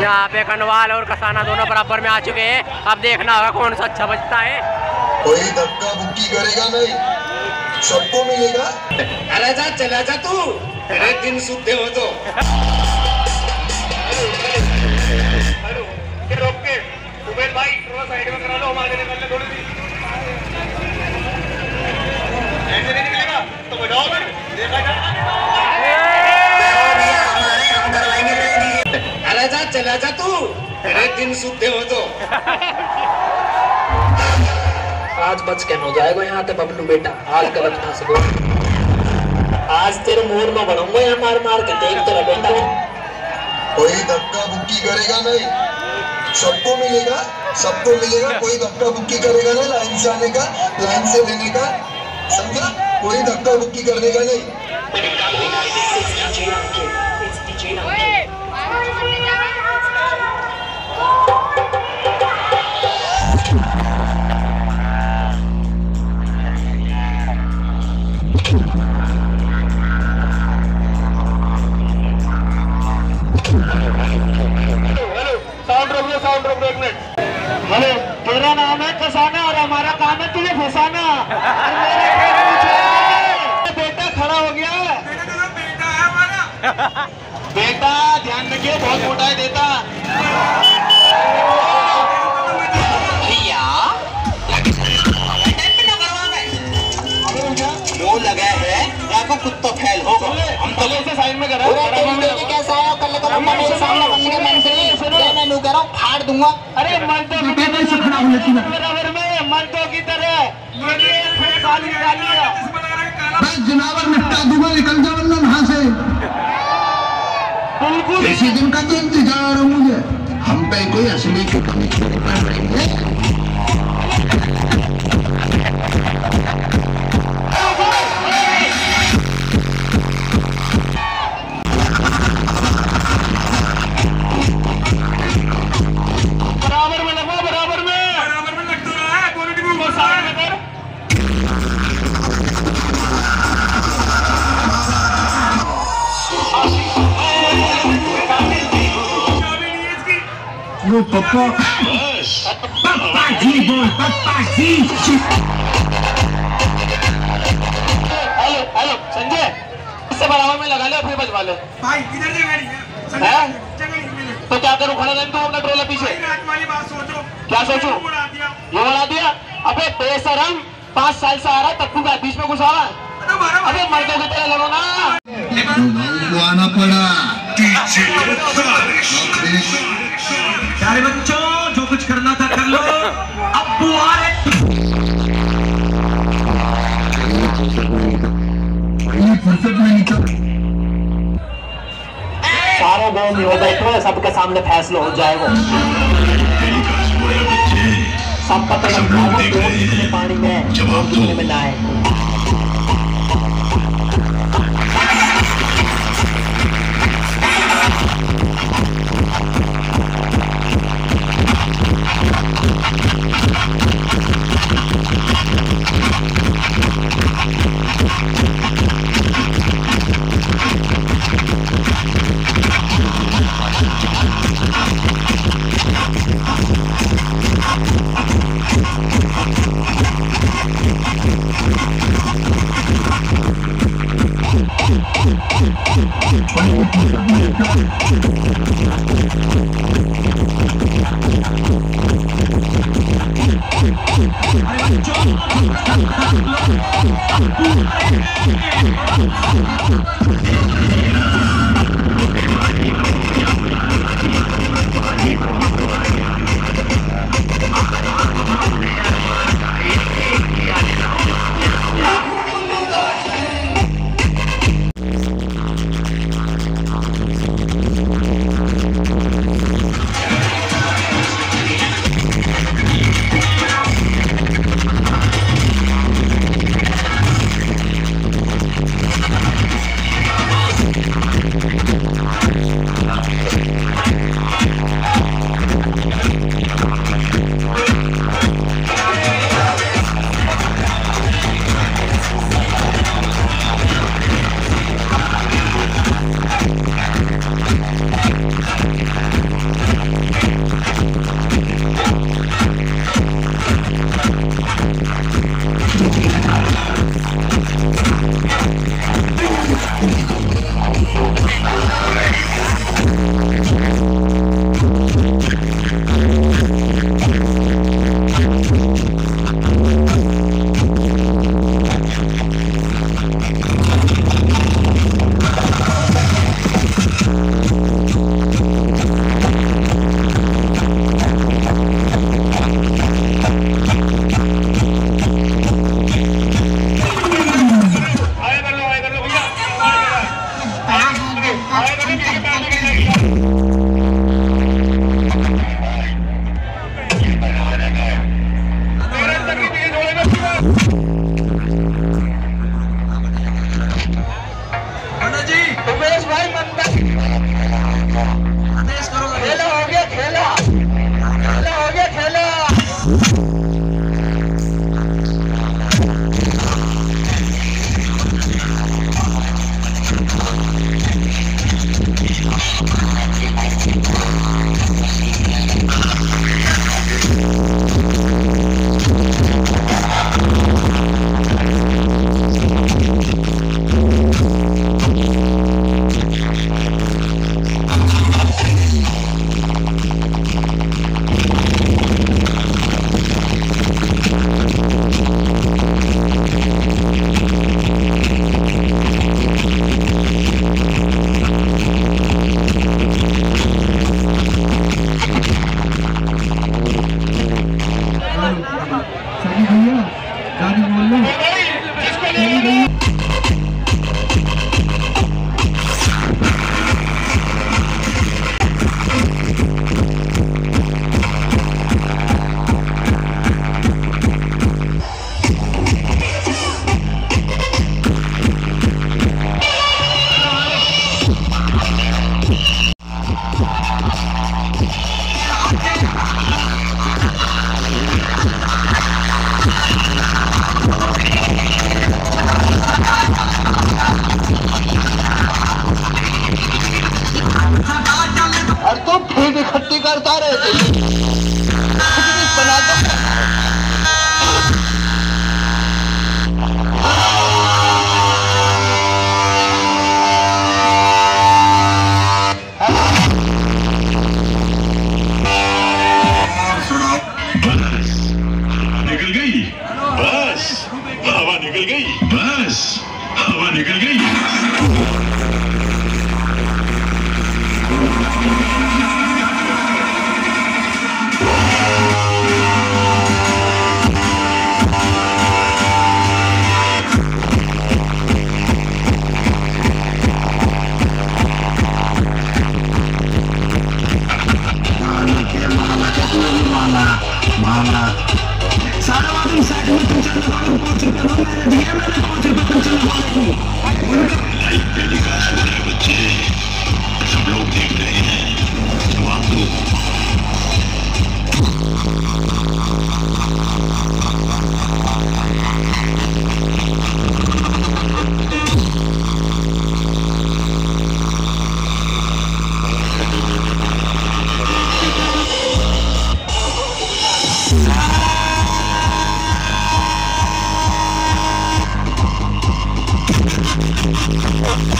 यहाँ पे कनवाल और कसाना दोनों बराबर में आ चुके हैं। अब देखना होगा कौन सा अच्छा बजता है। कोई धक्का बुक्की करेगा नहीं, सबको मिलेगा। अरे जा चला जा तू, तेरे दिन सुधे हो तो। रोक के उबेर भाई थोड़ा साइड में करा लो, हमारे निकलने थोड़ी सी। ऐसे नहीं निकलेगा तो बढ़ाओ फिर, देखा जाएगा। अरे जा चला जा तू, तेरे दिन सुधे हो तो। आज बच के हो जाएगा यहाँ पे बबलू बेटा, आज गलत ना सको। आज तेरे मोर में बढ़ूंगा यहाँ मार मार के, देख तेरा बेटा। कोई धक्का बुक्की करेगा नहीं, सबको मिलेगा, सबको मिलेगा। कोई धक्का बुक्की करेगा नहीं, लाइन से आने का, लाइन से लेने का, समझा? कोई धक्का बुक्की करने का नहीं। साउंड रोक 1 मिनट। हेलो, तेरा नाम है कसाना और हमारा काम है तुझे फंसाना। बेटा खड़ा हो गया। बेटा है हमारा। बेटा ध्यान रखिए, बहुत मोटा है देता। जो लगा है आपको कुत्ता फैल होगा। हम पहले से साइड में करा। कैसा है कल का बंदा मेरे सामने बनने के मन से मैं नू कह रहा हूँ फाड़ दूंगा। अरे मर्दों की तरह बराबर में, मर्दों की तरह जनावर निपटा दूंगा, निकल जा वरना वहां से। इसी दिन का तो इंतजार है मुझे। हम पे कोई असली की कमी कर रही है। वो पप्पा जी बोल, पप्पा जी। हेलो हेलो संजय, इससे बराबर में लगा ले और फिर बजवा ले। भाई इधर जगह नहीं है, जगह नहीं मिले तो क्या करूं, खड़ा रहने दो अपना ट्रोला पीछे। रात वाली बात सोचो। क्या सोचूं? ये बढ़ा दिया। अबे बेशरम, 5 साल से आ रहा है, तत्तू का बीच में घुसा हुआ है। अबे मर्दों की तरह लड़ो ना। आना पड़ा। प्यारे बच्चों, जो कुछ करना था कर लो। अब बुआरे फुर्सत में निकल। सारे गाँव में हो बैठो, सबके सामने फैसला हो जाएगा। सब पता लग जाएगा पानी में जवाब में ना है।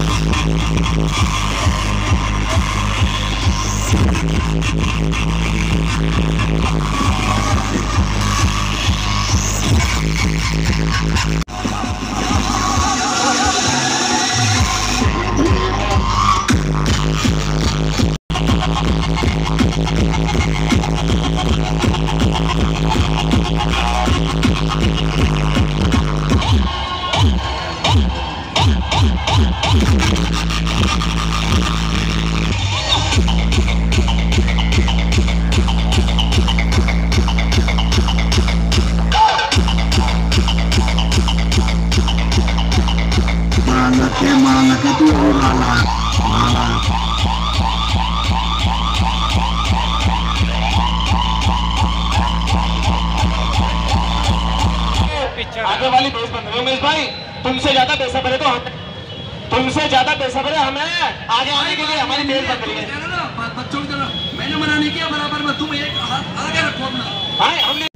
आगे वाली बेस बंद करो उमेश भाई। तुमसे ज्यादा बेसब्र है तो हम, तुमसे ज्यादा बेसब्र है हमें आगे आने के लिए। हमारी बेस बंद रही है। बच्चों की तरह मैंने मना नहीं किया, बराबर में तुम एक हाथ आगे रखो अपना। हाँ हमने